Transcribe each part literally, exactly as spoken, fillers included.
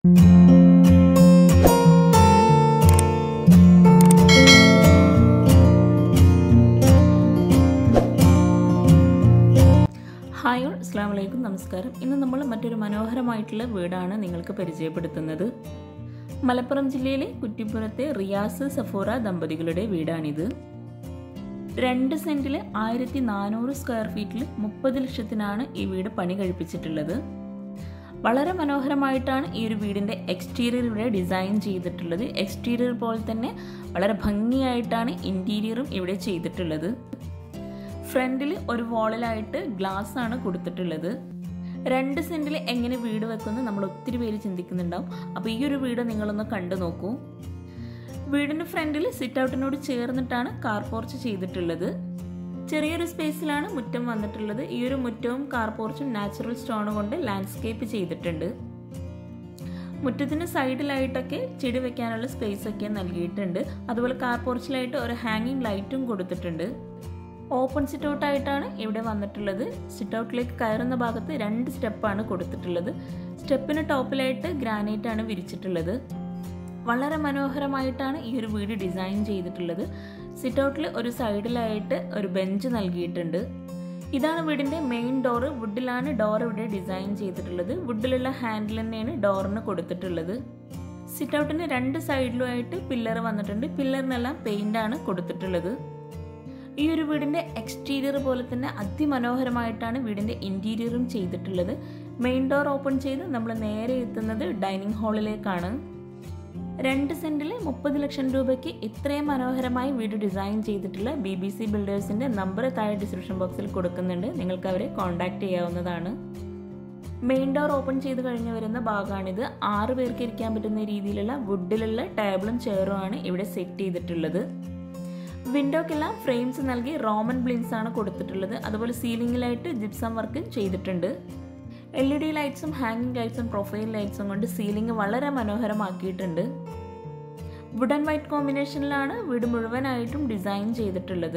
Hi all, അസ്സലാമു അലൈക്കും, നമസ്കാരം. ഇന്ന് നമ്മൾ മറ്റൊരു മനോഹരമായിട്ടുള്ള വീടാണ് നിങ്ങൾക്ക് പരിചയപ്പെടുത്തുന്നത്. മലപ്പുറം ജില്ലയിലെ കുറ്റിപ്പുറത്തെ റിയാസ് സഫൂറ ദമ്പതികളുടെ വീടാണിത്. രണ്ട് സെന്റിൽ ആയിരത്തി നാനൂറ് സ്ക്വയർ ഫീറ്റിൽ മുപ്പത് ലക്ഷത്തിനാണ് ഈ വീട് പണി കഴിപ്പിച്ചിട്ടുള്ളത്. വളരെ മനോഹരമായിട്ടാണ് ഈ ഒരു വീടിൻ്റെ എക്സ്റ്റീരിയർ ഇവിടെ ഡിസൈൻ ചെയ്തിട്ടുള്ളത്. എക്സ്റ്റീരിയർ പോലെ തന്നെ വളരെ ഭംഗിയായിട്ടാണ് ഇൻറ്റീരിയറും ഇവിടെ ചെയ്തിട്ടുള്ളത്. ഫ്രണ്ടിൽ ഒരു വാളിലായിട്ട് ഗ്ലാസ് ആണ് കൊടുത്തിട്ടുള്ളത്. രണ്ട് സെന്റിൽ എങ്ങനെ വീട് വെക്കുന്നത് നമ്മൾ ഒത്തിരി പേര് ചിന്തിക്കുന്നുണ്ടാവും. അപ്പോൾ ഈ ഒരു വീട് നിങ്ങളൊന്ന് കണ്ടു നോക്കൂ. വീടിൻ്റെ ഫ്രണ്ടിൽ സിറ്റ് ഔട്ടിനോട് ചേർന്നിട്ടാണ് കാർ പോർച്ച് ചെയ്തിട്ടുള്ളത്. ചെറിയൊരു സ്പേസിലാണ് മുറ്റം വന്നിട്ടുള്ളത്. ഈ ഒരു മുറ്റവും കാർ പോർച്ചും നാച്ചുറൽ സ്റ്റോൺ കൊണ്ട് ലാൻഡ്സ്കേപ്പ് ചെയ്തിട്ടുണ്ട്. മുറ്റത്തിന് സൈഡിലായിട്ടൊക്കെ ചെടി വെക്കാനുള്ള സ്പേസ് ഒക്കെ നൽകിയിട്ടുണ്ട്. അതുപോലെ കാർ പോർച്ചിലായിട്ട് ഒരു ഹാങ്ങിങ് ലൈറ്റും കൊടുത്തിട്ടുണ്ട്. ഓപ്പൺ സിറ്റ് ഔട്ടായിട്ടാണ് ഇവിടെ വന്നിട്ടുള്ളത്. സിറ്റ് ഔട്ടിലേക്ക് കയറുന്ന ഭാഗത്ത് രണ്ട് സ്റ്റെപ്പാണ് കൊടുത്തിട്ടുള്ളത്. സ്റ്റെപ്പിന് ടോപ്പിലായിട്ട് ഗ്രാനൈറ്റ് ആണ് വിരിച്ചിട്ടുള്ളത്. വളരെ മനോഹരമായിട്ടാണ് ഈ ഒരു വീട് ഡിസൈൻ ചെയ്തിട്ടുള്ളത്. സിറ്റ് ഔട്ടിൽ ഒരു സൈഡിലായിട്ട് ഒരു ബെഞ്ച് നൽകിയിട്ടുണ്ട്. ഇതാണ് വീടിൻ്റെ മെയിൻ ഡോറ്. വുഡിലാണ് ഡോർ ഇവിടെ ഡിസൈൻ ചെയ്തിട്ടുള്ളത്. വുഡിലുള്ള ഹാൻഡിൽ തന്നെയാണ് ഡോറിന് കൊടുത്തിട്ടുള്ളത്. സിറ്റ് ഔട്ടിന് രണ്ട് സൈഡിലുമായിട്ട് പില്ലർ വന്നിട്ടുണ്ട്. പില്ലറിനെല്ലാം പെയിന്റ് ആണ് കൊടുത്തിട്ടുള്ളത്. ഈ ഒരു വീടിൻ്റെ എക്സ്റ്റീരിയർ പോലെ തന്നെ അതിമനോഹരമായിട്ടാണ് വീടിൻ്റെ ഇൻറ്റീരിയറും ചെയ്തിട്ടുള്ളത്. മെയിൻ ഡോർ ഓപ്പൺ ചെയ്ത് നമ്മൾ നേരെ എത്തുന്നത് ഡൈനിങ് ഹാളിലേക്കാണ്. രണ്ട് സെന്റിൽ മുപ്പത് ലക്ഷം രൂപയ്ക്ക് ഇത്രയും മനോഹരമായി വീട് ഡിസൈൻ ചെയ്തിട്ടുള്ള ബി ബി സി ബിൽഡേഴ്സിൻ്റെ നമ്പർ താഴെ ഡിസ്ക്രിപ്ഷൻ ബോക്സിൽ കൊടുക്കുന്നുണ്ട്. നിങ്ങൾക്ക് അവരെ കോൺടാക്ട് ചെയ്യാവുന്നതാണ്. മെയിൻ ഡോർ ഓപ്പൺ ചെയ്ത് കഴിഞ്ഞ് വരുന്ന ഭാഗമാണിത്. ആറ് പേർക്ക് ഇരിക്കാൻ പറ്റുന്ന രീതിയിലുള്ള വുഡിലുള്ള ടേബിളും ചെയറുമാണ് ഇവിടെ സെറ്റ് ചെയ്തിട്ടുള്ളത്. വിൻഡോക്കെല്ലാം ഫ്രെയിംസ് നൽകി റോമൻ ബ്ലിൻസ് ആണ് കൊടുത്തിട്ടുള്ളത്. അതുപോലെ സീലിംഗിലായിട്ട് ജിപ്സം വർക്ക് ചെയ്തിട്ടുണ്ട്. എൽ ഇ ഡി ലൈറ്റ്സും ഹാങ്ങിങ് ലൈറ്റ്സും പ്രൊഫൈൽ ലൈറ്റ്സും കൊണ്ട് സീലിംഗ് വളരെ മനോഹരമാക്കിയിട്ടുണ്ട്. വുഡ് ആൻഡ് വൈറ്റ് കോമ്പിനേഷനിലാണ് വീട് മുഴുവനായിട്ടും ഡിസൈൻ ചെയ്തിട്ടുള്ളത്.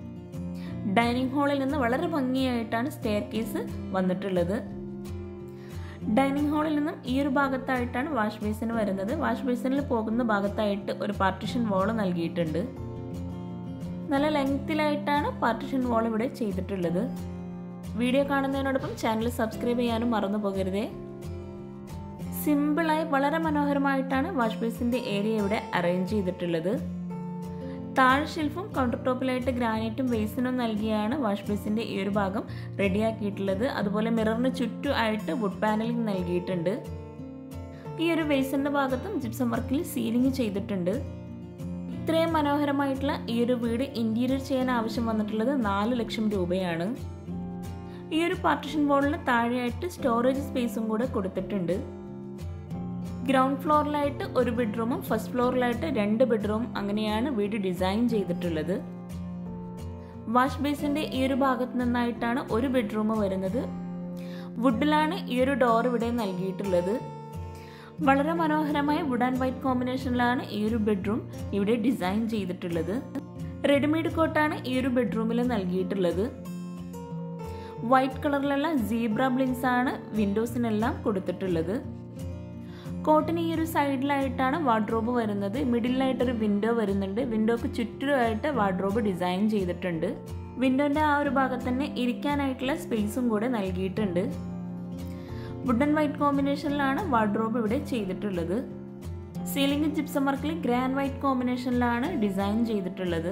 ഡൈനിങ് ഹാളിൽ നിന്ന് വളരെ ഭംഗിയായിട്ടാണ് സ്റ്റെയർ കേസ് വന്നിട്ടുള്ളത്. ഡൈനിങ് ഹാളിൽ നിന്നും ഈ ഒരു ഭാഗത്തായിട്ടാണ് വാഷ് ബേസിന് വരുന്നത്. വാഷ് ബേസിനിൽ പോകുന്ന ഭാഗത്തായിട്ട് ഒരു പാർട്ടീഷൻ വാൾ നൽകിയിട്ടുണ്ട്. നല്ല ലെങ്തിലായിട്ടാണ് പാർട്ടീഷൻ വാൾ ഇവിടെ ചെയ്തിട്ടുള്ളത്. വീഡിയോ കാണുന്നതിനോടൊപ്പം ചാനൽ സബ്സ്ക്രൈബ് ചെയ്യാനും മറന്നു പോകരുതേ. സിമ്പിളായി വളരെ മനോഹരമായിട്ടാണ് വാഷ് ബേസിൻ്റെ ഏരിയ ഇവിടെ അറേഞ്ച് ചെയ്തിട്ടുള്ളത്. താഴെ ഷെൽഫും കൗണ്ടർ ടോപ്പിലായിട്ട് ഗ്രാനൈറ്റും ബേസിനും നൽകിയാണ് വാഷ് ബേസിൻ്റെ ഈ ഒരു ഭാഗം റെഡിയാക്കിയിട്ടുള്ളത്. അതുപോലെ മിററിന് ചുറ്റും ആയിട്ട് വുഡ് പാനലിംഗ് നൽകിയിട്ടുണ്ട്. ഈ ഒരു ബേസിൻ്റെ ഭാഗത്തും ജിപ്സം വർക്കിൽ സീലിംഗ് ചെയ്തിട്ടുണ്ട്. ഇത്രയും മനോഹരമായിട്ടുള്ള ഈ ഒരു വീട് ഇന്റീരിയർ ചെയ്യാൻ ആവശ്യം വന്നിട്ടുള്ളത് നാല് ലക്ഷം രൂപയാണ്. ഈ ഒരു പാർട്ടീഷൻ വാളിന് താഴെയായിട്ട് സ്റ്റോറേജ് സ്പേസും കൂടെ കൊടുത്തിട്ടുണ്ട്. ഗ്രൗണ്ട് ഫ്ലോറിലായിട്ട് ഒരു ബെഡ്റൂമും ഫസ്റ്റ് ഫ്ലോറിലായിട്ട് രണ്ട് ബെഡ്റൂമും അങ്ങനെയാണ് വീട് ഡിസൈൻ ചെയ്തിട്ടുള്ളത്. വാഷ് ബേസിന്റെ ഈ ഒരു ഭാഗത്ത് നിന്നായിട്ടാണ് ഒരു ബെഡ്റൂം വരുന്നത്. വുഡിലാണ് ഈ ഒരു ഡോർ ഇവിടെ നൽകിയിട്ടുള്ളത്. വളരെ മനോഹരമായ വുഡ് ആൻഡ് വൈറ്റ് കോമ്പിനേഷനിലാണ് ഈ ഒരു ബെഡ്റൂം ഇവിടെ ഡിസൈൻ ചെയ്തിട്ടുള്ളത്. റെഡിമെയ്ഡ് കോട്ടാണ് ഈ ഒരു ബെഡ്റൂമിൽ നൽകിയിട്ടുള്ളത്. വൈറ്റ് കളറിലുള്ള സീബ്ര ബ്ലിൻസ് ആണ് വിൻഡോസിനെല്ലാം കൊടുത്തിട്ടുള്ളത്. കോട്ടിന് ഈ ഒരു സൈഡിലായിട്ടാണ് വാർഡ്രോബ് വരുന്നത്. മിഡിലായിട്ടൊരു വിൻഡോ വരുന്നുണ്ട്. വിൻഡോക്ക് ചുറ്റുമായിട്ട് വാർഡ്രോബ് ഡിസൈൻ ചെയ്തിട്ടുണ്ട്. വിൻഡോന്റെ ആ ഒരു ഭാഗത്ത് തന്നെ ഇരിക്കാനായിട്ടുള്ള സ്പേസും കൂടെ നൽകിയിട്ടുണ്ട്. വുഡ് ആൻഡ് വൈറ്റ് കോമ്പിനേഷനിലാണ് വാർഡ്രോബ് ഇവിടെ ചെയ്തിട്ടുള്ളത്. സീലിംഗ് ജിപ്സം വർക്കിൽ ഗ്രേ ആൻഡ് വൈറ്റ് കോമ്പിനേഷനിലാണ് ഡിസൈൻ ചെയ്തിട്ടുള്ളത്.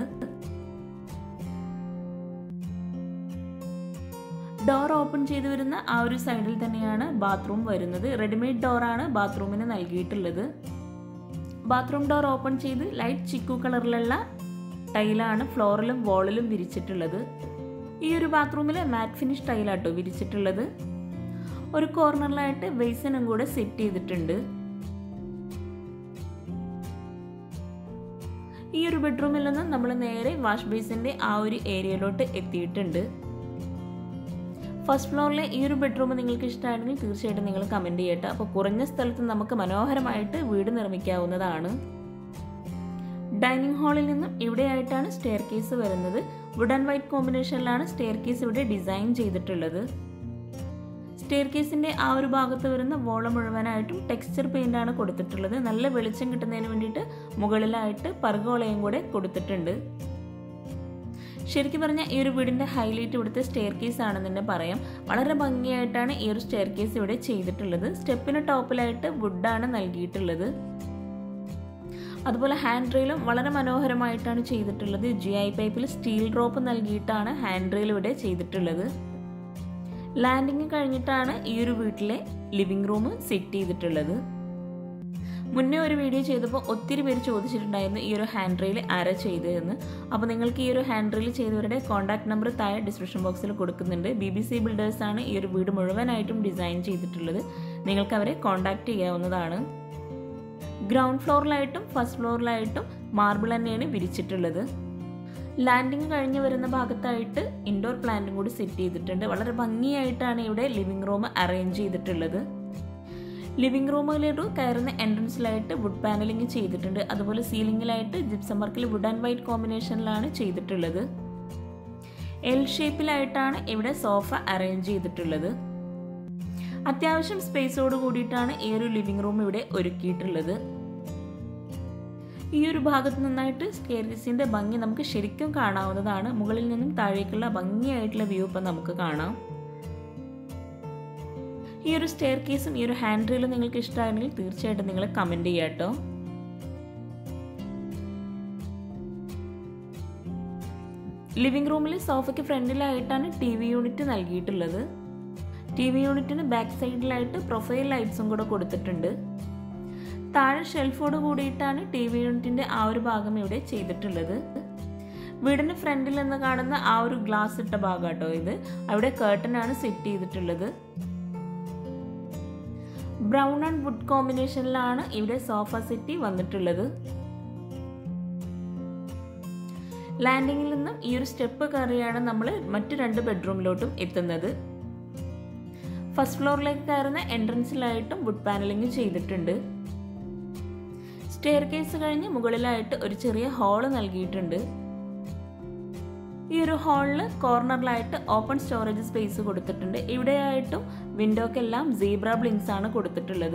ഡോർ ഓപ്പൺ ചെയ്തു വരുന്ന ആ ഒരു സൈഡിൽ തന്നെയാണ് ബാത്റൂം വരുന്നത്. റെഡിമെയ്ഡ് ഡോറാണ് ബാത്റൂമിന് നൽകിയിട്ടുള്ളത്. ബാത്റൂം ഡോർ ഓപ്പൺ ചെയ്ത് ലൈറ്റ് ചിക്കു കളറിലുള്ള ടൈലാണ് ഫ്ലോറിലും വാളിലും വിരിച്ചിട്ടുള്ളത്. ഈ ഒരു ബാത്റൂമിൽ മാറ്റ് ഫിനിഷ് ടൈലാട്ടോ വിരിച്ചിട്ടുള്ളത്. ഒരു കോർണറിലായിട്ട് ബേസിനും കൂടെ സെറ്റ് ചെയ്തിട്ടുണ്ട്. ഈ ഒരു ബെഡ്റൂമിൽ നിന്ന് നമ്മൾ നേരെ വാഷ് ബേസിന്റെ ആ ഒരു ഏരിയയിലോട്ട് എത്തിയിട്ടുണ്ട്. ഫസ്റ്റ് ഫ്ലോറിലെ ഈ ഒരു ബെഡ്റൂം നിങ്ങൾക്ക് ഇഷ്ടമാണെങ്കിൽ തീർച്ചയായിട്ടും നിങ്ങൾ കമന്റ് ചെയ്യട്ടെ. അപ്പോൾ കുറഞ്ഞ സ്ഥലത്ത് നമുക്ക് മനോഹരമായിട്ട് വീട് നിർമ്മിക്കാവുന്നതാണ്. ഡൈനിങ് ഹാളിൽ നിന്നും ഇവിടെയായിട്ടാണ് സ്റ്റെയർ കേസ് വരുന്നത്. വുഡ് ആൻഡ് വൈറ്റ് കോമ്പിനേഷനിലാണ് സ്റ്റെയർ കേസ് ഇവിടെ ഡിസൈൻ ചെയ്തിട്ടുള്ളത്. സ്റ്റെയർ കേസിൻ്റെ ആ ഒരു ഭാഗത്ത് വരുന്ന വോള് മുഴുവനായിട്ടും ടെക്സ്ചർ പെയിൻ്റാണ് കൊടുത്തിട്ടുള്ളത്. നല്ല വെളിച്ചം കിട്ടുന്നതിന് വേണ്ടിയിട്ട് മുകളിലായിട്ട് പർഗോളയും കൂടെ കൊടുത്തിട്ടുണ്ട്. ശരിക്കും പറഞ്ഞാൽ ഈ ഒരു വീടിൻ്റെ ഹൈലൈറ്റ് ഇവിടുത്തെ സ്റ്റെയർ കേസ് ആണെന്ന് തന്നെ പറയാം. വളരെ ഭംഗിയായിട്ടാണ് ഈ ഒരു സ്റ്റെയർ കേസ് ഇവിടെ ചെയ്തിട്ടുള്ളത്. സ്റ്റെപ്പിന് ടോപ്പിലായിട്ട് വുഡാണ് നൽകിയിട്ടുള്ളത്. അതുപോലെ ഹാൻഡ് റെയിലും വളരെ മനോഹരമായിട്ടാണ് ചെയ്തിട്ടുള്ളത്. ജി ഐ പൈപ്പിൽ സ്റ്റീൽ ഡ്രോപ്പ് നൽകിയിട്ടാണ് ഹാൻഡ് റെയിൽ ഇവിടെ ചെയ്തിട്ടുള്ളത്. ലാൻഡിങ് കഴിഞ്ഞിട്ടാണ് ഈ ഒരു വീട്ടിലെ ലിവിംഗ് റൂം സെറ്റ് ചെയ്തിട്ടുള്ളത്. മുന്നേ ഒരു വീഡിയോ ചെയ്തപ്പോൾ ഒത്തിരി പേര് ചോദിച്ചിട്ടുണ്ടായിരുന്നു ഈ ഒരു ഹാൻഡ് റെയിൽ ആരാ ചെയ്തതെന്ന്. അപ്പോൾ നിങ്ങൾക്ക് ഈ ഒരു ഹാൻഡ് റെയിൽ ചെയ്തവരുടെ കോൺടാക്ട് നമ്പർ താഴെ ഡിസ്ക്രിപ്ഷൻ ബോക്സിൽ കൊടുക്കുന്നുണ്ട്. ബി ബി സി ബിൽഡേഴ്സാണ് ഈ ഒരു വീട് മുഴുവനായിട്ടും ഡിസൈൻ ചെയ്തിട്ടുള്ളത്. നിങ്ങൾക്ക് അവരെ കോൺടാക്ട് ചെയ്യാവുന്നതാണ്. ഗ്രൗണ്ട് ഫ്ലോറിലായിട്ടും ഫസ്റ്റ് ഫ്ലോറിലായിട്ടും മാർബിൾ തന്നെയാണ് വിരിച്ചിട്ടുള്ളത്. ലാൻഡിങ് കഴിഞ്ഞ് വരുന്ന ഭാഗത്തായിട്ട് ഇൻഡോർ പ്ലാന്റും കൂടി സെറ്റ് ചെയ്തിട്ടുണ്ട്. വളരെ ഭംഗിയായിട്ടാണ് ഇവിടെ ലിവിംഗ് റൂം അറേഞ്ച് ചെയ്തിട്ടുള്ളത്. ലിവിംഗ് റൂമിലോട്ട് കയറുന്ന എൻട്രൻസിലായിട്ട് വുഡ് പാനലിംഗ് ചെയ്തിട്ടുണ്ട്. അതുപോലെ സീലിംഗിലായിട്ട് ജിപ്സം വർക്കിൽ വുഡ് ആൻഡ് വൈറ്റ് കോമ്പിനേഷനിലാണ് ചെയ്തിട്ടുള്ളത്. എൽ ഷേപ്പിലായിട്ടാണ് ഇവിടെ സോഫ അറേഞ്ച് ചെയ്തിട്ടുള്ളത്. അത്യാവശ്യം സ്പേസോട് കൂടിയിട്ടാണ് ഈ ഒരു ലിവിംഗ് റൂം ഇവിടെ ഒരുക്കിയിട്ടുള്ളത്. ഈ ഒരു ഭാഗത്ത് നിന്നായിട്ട് സ്റ്റെയർകേസിന്റെ ഭംഗി നമുക്ക് ശരിക്കും കാണാവുന്നതാണ്. മുകളിൽ നിന്നും താഴേക്കുള്ള ഭംഗിയായിട്ടുള്ള വ്യൂ ഇപ്പം നമുക്ക് കാണാം. ഈ ഒരു സ്റ്റെയർ കേസും ഈ ഒരു ഹാൻഡ് റെയിലും നിങ്ങൾക്ക് ഇഷ്ടമാണെങ്കിൽ തീർച്ചയായിട്ടും നിങ്ങൾ കമൻറ്റ് ചെയ്യാം കേട്ടോ. ലിവിംഗ് റൂമിൽ സോഫയ്ക്ക് ഫ്രണ്ടിലായിട്ടാണ് ടി വി യൂണിറ്റ് നൽകിയിട്ടുള്ളത്. ടി വി യൂണിറ്റിന് ബാക്ക് സൈഡിലായിട്ട് പ്രൊഫൈൽ ലൈറ്റ്സും കൂടെ കൊടുത്തിട്ടുണ്ട്. താഴെ ഷെൽഫോട് കൂടിയിട്ടാണ് ടി വി യൂണിറ്റിൻ്റെ ആ ഒരു ഭാഗം ഇവിടെ ചെയ്തിട്ടുള്ളത്. വീടിന് ഫ്രണ്ടിൽ നിന്ന് കാണുന്ന ആ ഒരു ഗ്ലാസ് ഇട്ട ഭാഗം കേട്ടോ ഇത്. അവിടെ കർട്ടൻ ആണ് സെറ്റ് ചെയ്തിട്ടുള്ളത്. ബ്രൗൺ ആൻഡ് വുഡ് കോമ്പിനേഷനിലാണ് ഇവിടെ സോഫ സെറ്റി വന്നിട്ടുള്ളത്. ലാൻഡിങ്ങിൽ നിന്നും ഈ ഒരു സ്റ്റെപ്പ് കയറിയാണ് നമ്മൾ മറ്റു രണ്ട് ബെഡ്റൂമിലോട്ടും എത്തുന്നത്. ഫസ്റ്റ് ഫ്ലോറിലേക്ക് കയറുന്ന എൻട്രൻസിലായിട്ടും വുഡ് പാനലിംഗ് ചെയ്തിട്ടുണ്ട്. സ്റ്റെയർ കേസ് കഴിഞ്ഞ് മുകളിലായിട്ട് ഒരു ചെറിയ ഹാള് നൽകിയിട്ടുണ്ട്. ഈ ഒരു ഹാളിൽ കോർണറിലായിട്ട് ഓപ്പൺ സ്റ്റോറേജ് സ്പേസ് കൊടുത്തിട്ടുണ്ട്. ഇവിടെയായിട്ടും വിൻഡോക്കെല്ലാം സീബ്ര ബ്ലിങ്ക്സ് ആണ് കൊടുത്തിട്ടുള്ളത്.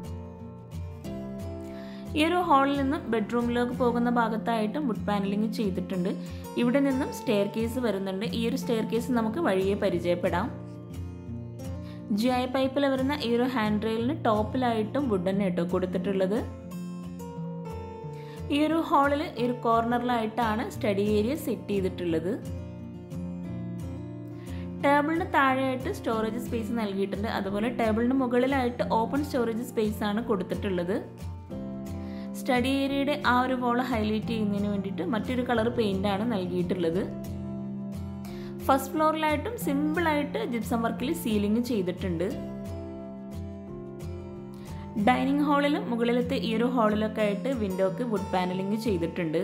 ഈ ഒരു ഹാളിൽ നിന്നും ബെഡ്റൂമിലേക്ക് പോകുന്ന ഭാഗത്തായിട്ടും വുഡ് പാനലിംഗ് ചെയ്തിട്ടുണ്ട്. ഇവിടെ നിന്നും സ്റ്റെയർ കേസ് വരുന്നുണ്ട്. ഈ ഒരു സ്റ്റെയർ കേസ് നമുക്ക് വഴിയെ പരിചയപ്പെടാം. ജി ഐ പൈപ്പിൽ വരുന്ന ഈ ഒരു ഹാൻഡ് റെയിലിന് ടോപ്പിലായിട്ടും വുഡ് തന്നെ കേട്ടോ കൊടുത്തിട്ടുള്ളത്. ഈ ഒരു ഹാളിൽ ഈ ഒരു കോർണറിലായിട്ടാണ് സ്റ്റഡി ഏരിയ സെറ്റ് ചെയ്തിട്ടുള്ളത്. ടേബിളിന് താഴെയായിട്ട് സ്റ്റോറേജ് സ്പേസ് നൽകിയിട്ടുണ്ട്. അതുപോലെ ടേബിളിന് മുകളിലായിട്ട് ഓപ്പൺ സ്റ്റോറേജ് സ്പേസ് ആണ് കൊടുത്തിട്ടുള്ളത്. സ്റ്റഡി ഏരിയയുടെ ആ ഒരു വോൾ ഹൈലൈറ്റ് ചെയ്യുന്നതിന് വേണ്ടിയിട്ട് മറ്റൊരു കളർ പെയിന്റ് ആണ് നൽകിയിട്ടുള്ളത്. ഫസ്റ്റ് ഫ്ലോറിലായിട്ടും സിമ്പിളായിട്ട് ജിപ്സം വർക്കിൽ സീലിംഗ് ചെയ്തിട്ടുണ്ട്. ഡൈനിങ് ഹാളിലും മുകളിലത്തെ ഈ ഒരു ഹാളിലൊക്കെ ആയിട്ട് വിൻഡോക്ക് വുഡ് പാനലിംഗ് ചെയ്തിട്ടുണ്ട്.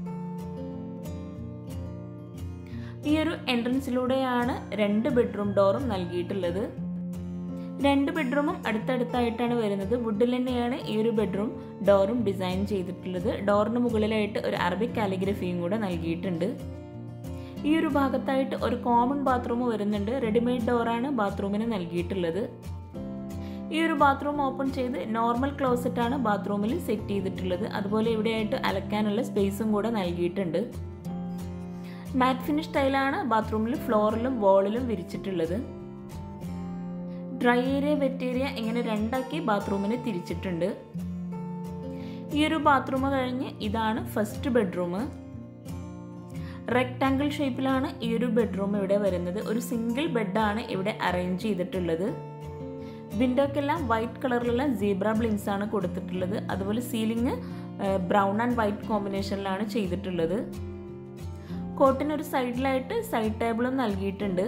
ഈ ഒരു എൻട്രൻസിലൂടെയാണ് രണ്ട് ബെഡ്റൂം ഡോറും നൽകിയിട്ടുള്ളത്. രണ്ട് ബെഡ്റൂമും അടുത്തടുത്തായിട്ടാണ് വരുന്നത്. വുഡിൽ തന്നെയാണ് ഈ ഒരു ബെഡ്റൂം ഡോറും ഡിസൈൻ ചെയ്തിട്ടുള്ളത്. ഡോറിന് മുകളിലായിട്ട് ഒരു അറബിക് കാലിഗ്രഫിയും കൂടെ നൽകിയിട്ടുണ്ട്. ഈ ഒരു ഭാഗത്തായിട്ട് ഒരു കോമൺ ബാത്റൂം വരുന്നുണ്ട്. റെഡിമെയ്ഡ് ഡോറാണ് ബാത്റൂമിന് നൽകിയിട്ടുള്ളത്. ഈ ഒരു ബാത്റൂം ഓപ്പൺ ചെയ്ത് നോർമൽ ക്ലോസറ്റ് ആണ് ബാത്റൂമിൽ സെറ്റ് ചെയ്തിട്ടുള്ളത്. അതുപോലെ ഇവിടെയായിട്ട് അലക്കാനുള്ള സ്പേസും കൂടെ നൽകിയിട്ടുണ്ട്. മാറ്റ് ഫിനിഷ് ടൈലാണ് ബാത്റൂമിൽ ഫ്ലോറിലും വാളിലും വിരിച്ചിട്ടുള്ളത്. ഡ്രൈ ഏരിയ വെറ്റ് ഏരിയ ഇങ്ങനെ രണ്ടാക്കി ബാത്റൂമിന് തിരിച്ചിട്ടുണ്ട്. ഈ ഒരു ബാത്റൂം കഴിഞ്ഞ് ഇതാണ് ഫസ്റ്റ് ബെഡ്റൂം. റെക്ടാങ്കിൾ ഷേപ്പിലാണ് ഈ ഒരു ബെഡ്റൂം ഇവിടെ വരുന്നത്. ഒരു സിംഗിൾ ബെഡാണ് ഇവിടെ അറേഞ്ച് ചെയ്തിട്ടുള്ളത്. വിൻഡോക്കെല്ലാം വൈറ്റ് കളറിലുള്ള സീബ്ര ബ്ലിങ്ക്സ് ആണ് കൊടുത്തിട്ടുള്ളത്. അതുപോലെ സീലിംഗ് ബ്രൗൺ ആൻഡ് വൈറ്റ് കോമ്പിനേഷനിലാണ് ചെയ്തിട്ടുള്ളത്. കോട്ടിന് ഒരു സൈഡിലായിട്ട് സൈഡ് ടേബിളും നൽകിയിട്ടുണ്ട്.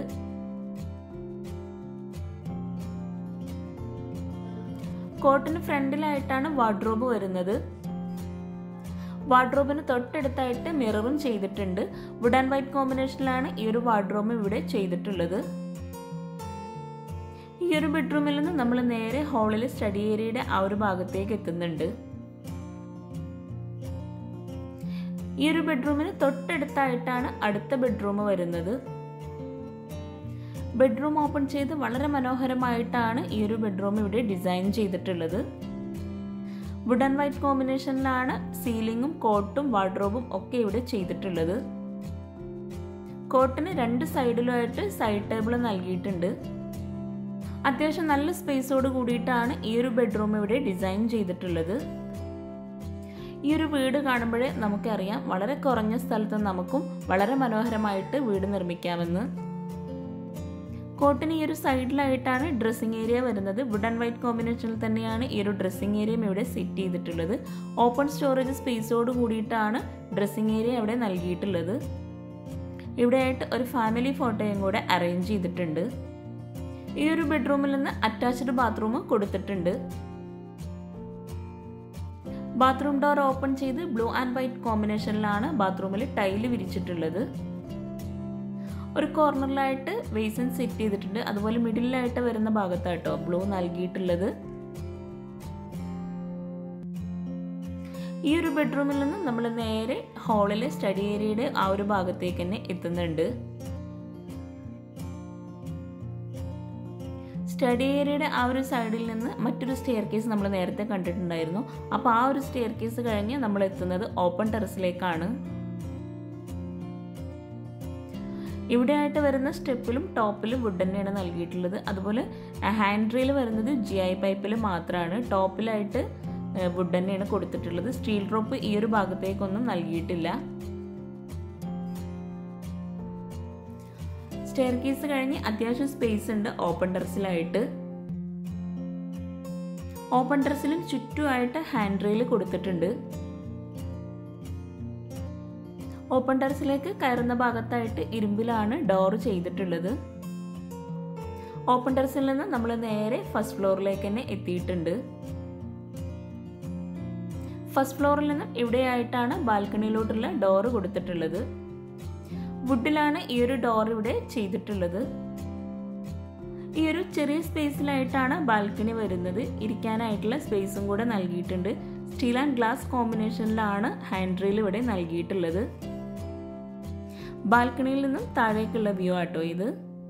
കോട്ടിന് ഫ്രണ്ടിലായിട്ടാണ് വാർഡ്രോബ് വരുന്നത്. വാർഡ്രോബിന് തൊട്ടടുത്തായിട്ട് മിററും ചെയ്തിട്ടുണ്ട്. വുഡ് ആൻഡ് വൈറ്റ് കോമ്പിനേഷനിലാണ് ഈ ഒരു വാർഡ്രോബ് ഇവിടെ ചെയ്തിട്ടുള്ളത്. ഈ ഒരു ബെഡ്റൂമിൽ നിന്ന് നമ്മൾ നേരെ ഹാളിൽ സ്റ്റഡി ഏരിയയുടെ ആ ഒരു ഭാഗത്തേക്ക് എത്തുന്നുണ്ട്. ഈ ഒരു ബെഡ്റൂമിന് തൊട്ടടുത്തായിട്ടാണ് അടുത്ത ബെഡ്റൂം വരുന്നത്. ബെഡ്റൂം ഓപ്പൺ ചെയ്ത് വളരെ മനോഹരമായിട്ടാണ് ഈ ഒരു ബെഡ്റൂം ഇവിടെ ഡിസൈൻ ചെയ്തിട്ടുള്ളത്. വുഡ് ആൻഡ് വൈറ്റ് കോമ്പിനേഷനിലാണ് സീലിങ്ങും കോട്ടും വാർഡ്രോബും ഒക്കെ ഇവിടെ ചെയ്തിട്ടുള്ളത്. കോട്ടിന് രണ്ട് സൈഡിലുമായിട്ട് സൈഡ് ടേബിൾ നൽകിയിട്ടുണ്ട്. അത്യാവശ്യം നല്ല സ്പേസോട് കൂടിയിട്ടാണ് ഈ ഒരു ബെഡ്റൂം ഇവിടെ ഡിസൈൻ ചെയ്തിട്ടുള്ളത്. ഈ ഒരു വീട് കാണുമ്പോഴേ നമുക്കറിയാം വളരെ കുറഞ്ഞ സ്ഥലത്ത് നമുക്കും വളരെ മനോഹരമായിട്ട് വീട് നിർമ്മിക്കാമെന്ന്. കോട്ടിന് ഈ ഒരു സൈഡിലായിട്ടാണ് ഡ്രസ്സിംഗ് ഏരിയ വരുന്നത്. വുഡ് ആൻഡ് വൈറ്റ് കോമ്പിനേഷനിൽ തന്നെയാണ് ഈ ഒരു ഡ്രസ്സിംഗ് ഏരിയയും ഇവിടെ സെറ്റ് ചെയ്തിട്ടുള്ളത്. ഓപ്പൺ സ്റ്റോറേജ് സ്പേസോട് കൂടിയിട്ടാണ് ഡ്രസ്സിംഗ് ഏരിയ ഇവിടെ നൽകിയിട്ടുള്ളത്. ഇവിടെയായിട്ട് ഒരു ഫാമിലി ഫോട്ടോയും കൂടെ അറേഞ്ച് ചെയ്തിട്ടുണ്ട്. ഈ ഒരു ബെഡ്റൂമിൽ നിന്ന് അറ്റാച്ച്ഡ് ബാത്റൂം കൊടുത്തിട്ടുണ്ട്. ബാത്റൂം ഡോർ ഓപ്പൺ ചെയ്ത് ബ്ലൂ ആൻഡ് വൈറ്റ് കോമ്പിനേഷനിലാണ് ബാത്റൂമിൽ ടൈല് വിരിച്ചിട്ടുള്ളത്. ഒരു കോർണറിലായിട്ട് ബേസിൻ സെറ്റ് ചെയ്തിട്ടുണ്ട്. അതുപോലെ മിഡിലായിട്ട് വരുന്ന ഭാഗത്തായിട്ടോ ബ്ലൂ നൽകിയിട്ടുള്ളത്. ഈ ഒരു ബെഡ്റൂമിൽ നിന്ന് നമ്മൾ നേരെ ഹാളിലെ സ്റ്റഡി ഏരിയയുടെ ആ ഒരു ഭാഗത്തേക്ക് തന്നെ എത്തുന്നുണ്ട്. സ്റ്റഡി ഏരിയയുടെ ആ ഒരു സൈഡിൽ നിന്ന് മറ്റൊരു സ്റ്റെയർ കേസ് നമ്മൾ നേരത്തെ കണ്ടിട്ടുണ്ടായിരുന്നു. അപ്പോൾ ആ ഒരു സ്റ്റെയർ കേസ് കഴിഞ്ഞ് നമ്മൾ എത്തുന്നത് ഓപ്പൺ ടെറസിലേക്കാണ്. ഇവിടെ ആയിട്ട് വരുന്ന സ്റ്റെപ്പിലും ടോപ്പിലും വുഡ് തന്നെയാണ് നൽകിയിട്ടുള്ളത്. അതുപോലെ ഹാൻഡ് റെയിൽ വരുന്നത് ജി ഐ പൈപ്പിൽ മാത്രമാണ്. ടോപ്പിലായിട്ട് വുഡ് തന്നെയാണ് കൊടുത്തിട്ടുള്ളത്. സ്റ്റീൽ റോപ്പ് ഈ ഒരു ഭാഗത്തേക്കൊന്നും നൽകിയിട്ടില്ല. സ്റ്റെയർ കേസ് കഴിഞ്ഞ് അത്യാവശ്യം സ്പേസ് ഉണ്ട് ഓപ്പൺ ടെറസിലായിട്ട്. ഓപ്പൺ ടെറസിലും ചുറ്റുമായിട്ട് ഹാൻഡ് റെയിൽ കൊടുത്തിട്ടുണ്ട്. ഓപ്പൺ ടെറസിലേക്ക് കയറുന്ന ഭാഗത്തായിട്ട് ഇരുമ്പിലാണ് ഡോർ ചെയ്തിട്ടുള്ളത്. ഓപ്പൺ ടെറസിൽ നിന്ന് നമ്മൾ നേരെ ഫസ്റ്റ് ഫ്ലോറിലേക്ക് തന്നെ എത്തിയിട്ടുണ്ട്. ഫസ്റ്റ് ഫ്ലോറിൽ നിന്നും ഇവിടെയായിട്ടാണ് ബാൽക്കണിയിലോട്ടുള്ള ഡോർ കൊടുത്തിട്ടുള്ളത്. വുഡിലാണ് ഈ ഒരു ഡോർ ഇവിടെ ചെയ്തിട്ടുള്ളത്. ഈ ഒരു ചെറിയ സ്പേസിലായിട്ടാണ് ബാൽക്കണി വരുന്നത്. ഇരിക്കാനായിട്ടുള്ള സ്പേസും കൂടെ നൽകിയിട്ടുണ്ട്. സ്റ്റീൽ ആൻഡ് ഗ്ലാസ് കോമ്പിനേഷനിലാണ് ഹാൻഡ് റെയിൽ ഇവിടെ നൽകിയിട്ടുള്ളത്. ബാൽക്കണിയിൽ നിന്നും താഴേക്കുള്ള വ്യൂ ആട്ടോ ഇത്.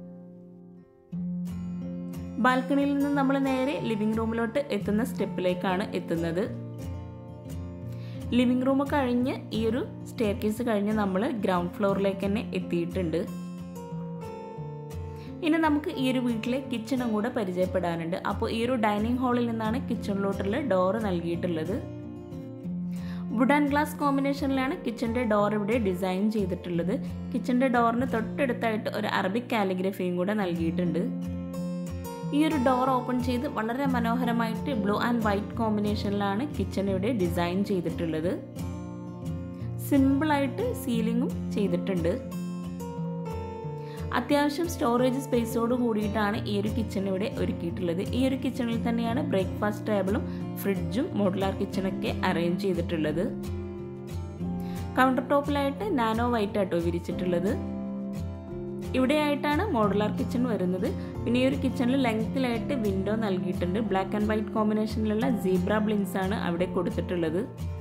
ബാൽക്കണിയിൽ നിന്നും നമ്മൾ നേരെ ലിവിംഗ് റൂമിലോട്ട് എത്തുന്ന സ്റ്റെപ്പിലേക്കാണ് എത്തുന്നത്. ലിവിംഗ് റൂം കഴിഞ്ഞ് ഈ ഒരു സ്റ്റെയർ കേസ് കഴിഞ്ഞ് നമ്മൾ ഗ്രൗണ്ട് ഫ്ലോറിലേക്ക് തന്നെ എത്തിയിട്ടുണ്ട്. ഇനി നമുക്ക് ഈ ഒരു വീട്ടിലെ കിച്ചണും കൂടെ പരിചയപ്പെടാനുണ്ട്. അപ്പോൾ ഈ ഒരു ഡൈനിങ് ഹാളിൽ നിന്നാണ് കിച്ചണിലോട്ടുള്ള ഡോറ് നൽകിയിട്ടുള്ളത്. വുഡ് ആൻഡ് ഗ്ലാസ് കോമ്പിനേഷനിലാണ് കിച്ചൻ്റെ ഡോർ ഇവിടെ ഡിസൈൻ ചെയ്തിട്ടുള്ളത്. കിച്ചൻ്റെ ഡോറിന് തൊട്ടടുത്തായിട്ട് ഒരു അറബിക് കാലിഗ്രഫിയും കൂടെ നൽകിയിട്ടുണ്ട്. ഈ ഒരു ഡോർ ഓപ്പൺ ചെയ്ത് വളരെ മനോഹരമായിട്ട് ബ്ലൂ ആൻഡ് വൈറ്റ് കോമ്പിനേഷനിലാണ് കിച്ചൺ ഇവിടെ ഡിസൈൻ ചെയ്തിട്ടുള്ളത്. സിമ്പിളായിട്ട് സീലിങ്ങും ചെയ്തിട്ടുണ്ട്. അത്യാവശ്യം സ്റ്റോറേജ് സ്പേസോട് കൂടിയിട്ടാണ് ഈ ഒരു കിച്ചൺ ഇവിടെ ഒരുക്കിയിട്ടുള്ളത്. ഈ ഒരു കിച്ചണിൽ തന്നെയാണ് ബ്രേക്ക്ഫാസ്റ്റ് ടേബിളും ഫ്രിഡ്ജും മോഡുലാർ കിച്ചണൊക്കെ അറേഞ്ച് ചെയ്തിട്ടുള്ളത്. കൗണ്ടർ ടോപ്പിലായിട്ട് നാനോ വൈറ്റ് ആട്ടോ വിരിച്ചിട്ടുള്ളത്. ഇവിടെയായിട്ടാണ് മോഡുലാർ കിച്ചൺ വരുന്നത്. പിന്നെ ഈ ഒരു കിച്ചണിൽ ലെങ്ത്തിലായിട്ട് വിൻഡോ നൽകിയിട്ടുണ്ട്. ബ്ലാക്ക് ആൻഡ് വൈറ്റ് കോമ്പിനേഷനിലുള്ള സീബ്ര ബ്ലിൻസ് ആണ് അവിടെ കൊടുത്തിട്ടുള്ളത്.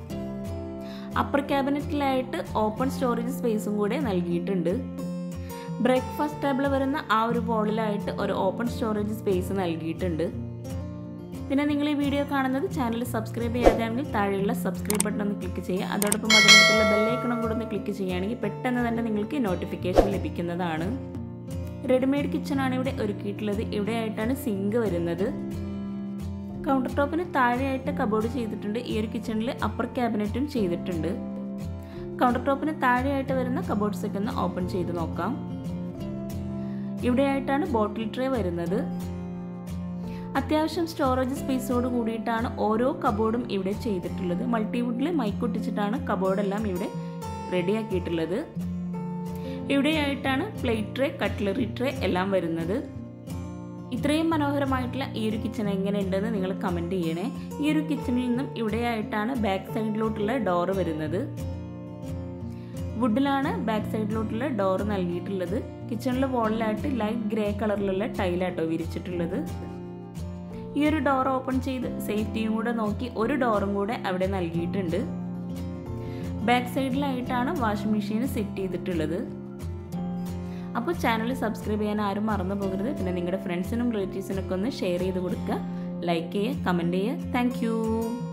അപ്പർ ക്യാബിനറ്റിലായിട്ട് ഓപ്പൺ സ്റ്റോറേജ് സ്പേസും കൂടെ നൽകിയിട്ടുണ്ട്. ബ്രേക്ക്ഫാസ്റ്റ് ടേബിൾ വരുന്ന ആ ഒരു വോളിലായിട്ട് ഒരു ഓപ്പൺ സ്റ്റോറേജ് സ്പേസ് നൽകിയിട്ടുണ്ട്. പിന്നെ നിങ്ങൾ ഈ വീഡിയോ കാണുന്നത് ചാനൽ സബ്സ്ക്രൈബ് ചെയ്യാതെയാണെങ്കിൽ താഴെയുള്ള സബ്സ്ക്രൈബ് ബട്ടൺ ഒന്ന് ക്ലിക്ക് ചെയ്യുക. അതോടൊപ്പം അതിനടുത്തുള്ള ബെല്ലൈക്കണും കൂടെ ഒന്ന് ക്ലിക്ക് ചെയ്യുകയാണെങ്കിൽ പെട്ടെന്ന് തന്നെ നിങ്ങൾക്ക് നോട്ടിഫിക്കേഷൻ ലഭിക്കുന്നതാണ്. റെഡിമെയ്ഡ് കിച്ചണാണ് ഇവിടെ ഒരുക്കിയിട്ടുള്ളത്. ഇവിടെയായിട്ടാണ് സിങ്ക് വരുന്നത്. കൗണ്ടർ ടോപ്പിന് താഴെയായിട്ട് കബോർഡ് ചെയ്തിട്ടുണ്ട്. ഈ ഒരു കിച്ചണിൽ അപ്പർ ക്യാബിനറ്റും ചെയ്തിട്ടുണ്ട്. കൗണ്ടർ ടോപ്പിന് താഴെയായിട്ട് വരുന്ന കബോർഡ്സ് ഒക്കെ ഒന്ന് ഓപ്പൺ ചെയ്ത് നോക്കാം. ഇവിടെയായിട്ടാണ് ബോട്ടിൽ ട്രേ വരുന്നത്. അത്യാവശ്യം സ്റ്റോറേജ് സ്പേസോട് കൂടിയിട്ടാണ് ഓരോ കബോർഡും ഇവിടെ ചെയ്തിട്ടുള്ളത്. മൾട്ടിവുഡിൽ മൈക്കൊട്ടിച്ചിട്ടാണ് കബോർഡെല്ലാം ഇവിടെ റെഡിയാക്കിയിട്ടുള്ളത്. ഇവിടെയായിട്ടാണ് പ്ലേറ്റ് ട്രേ, കട്ട്ലറി ട്രേ എല്ലാം വരുന്നത്. ഇത്രയും മനോഹരമായിട്ടുള്ള ഈ ഒരു കിച്ചൺ എങ്ങനെയുണ്ടെന്ന് നിങ്ങൾ കമൻറ്റ് ചെയ്യണേ. ഈ ഒരു കിച്ചണിൽ നിന്നും ഇവിടെയായിട്ടാണ് ബാക്ക് സൈഡിലോട്ടുള്ള ഡോറ് വരുന്നത്. വുഡിലാണ് ബാക്ക് സൈഡിലോട്ടുള്ള ഡോറ് നൽകിയിട്ടുള്ളത്. കിച്ചണിലെ വോളിലായിട്ട് ലൈറ്റ് ഗ്രേ കളറിലുള്ള ടൈലാട്ടോ വിരിച്ചിട്ടുള്ളത്. ഈ ഒരു ഡോർ ഓപ്പൺ ചെയ്ത് സേഫ്റ്റിയും കൂടെ നോക്കി ഒരു ഡോറും കൂടെ അവിടെ നൽകിയിട്ടുണ്ട്. ബാക്ക് സൈഡിലായിട്ടാണ് വാഷിംഗ് മെഷീൻ സെറ്റ് ചെയ്തിട്ടുള്ളത്. അപ്പോൾ ചാനൽ സബ്സ്ക്രൈബ് ചെയ്യാൻ ആരും മറന്നു പോകരുത്. പിന്നെ നിങ്ങളുടെ ഫ്രണ്ട്സിനും റിലേറ്റീവ്സിനൊക്കെ ഒന്ന് ഷെയർ ചെയ്ത് കൊടുക്കുക, ലൈക്ക് ചെയ്യുക, കമൻറ്റ് ചെയ്യുക. താങ്ക്